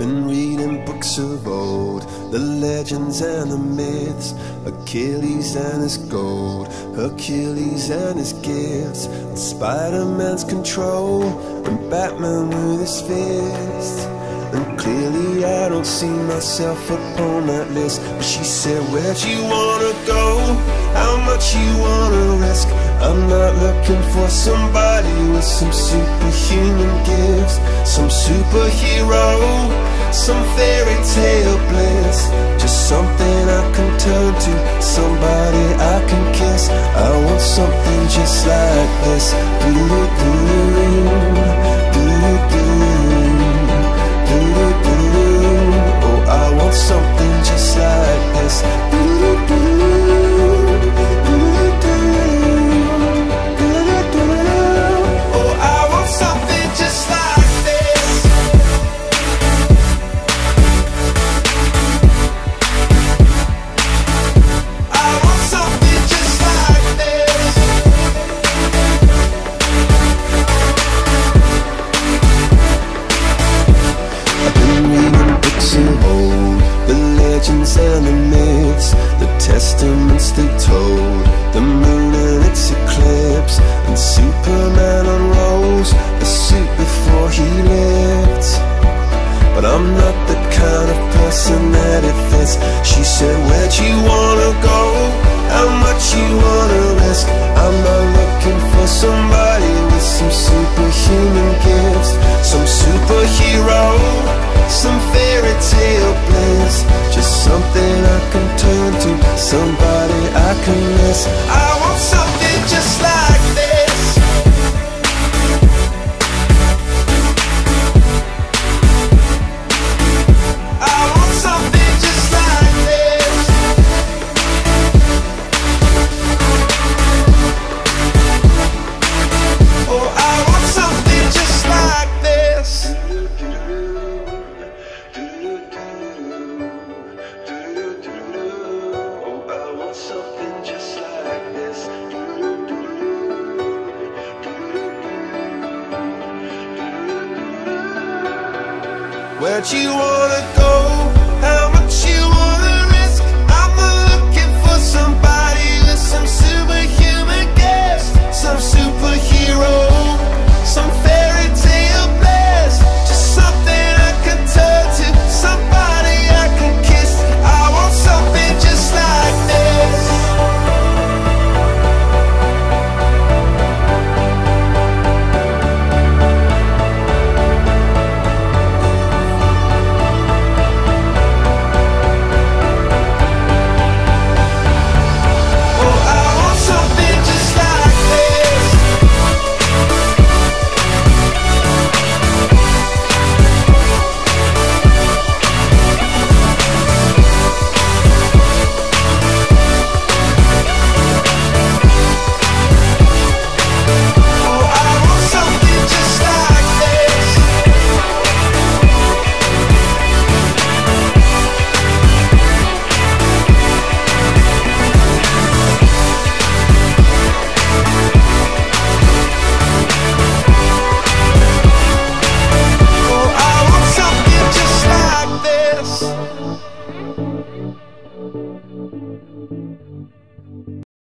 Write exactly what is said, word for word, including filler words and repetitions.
been reading books of old, the legends and the myths, Achilles and his gold, Hercules and his gifts, and Spider-Man's control, and Batman with his fist. And clearly I don't see myself upon that list. But she said, where'd you wanna go? How much you wanna risk? I'm not looking for somebody with some superhuman gifts, some superhero, some fairy tale bliss. Just something I can turn to, somebody I can kiss. I want something just like this. Do-do-do, do-do-do. Oh, I want something just like this. Oh, I want something just like this. I want something just like this. I've been reading books of old, the legends and the myths, the testaments they told, the moon and its eclipse, and Superman unrolls a suit before he lived. But I'm not the kind of person that it fits. She said, where'd you wanna go? How much you wanna risk? I'm not looking for somebody with some superhuman gifts, some superhero, some fairy tale bliss. Just something I can turn to, somebody I can miss. I want something just like this. I want something just like this. Oh, I want something just like this. Where'd you wanna go?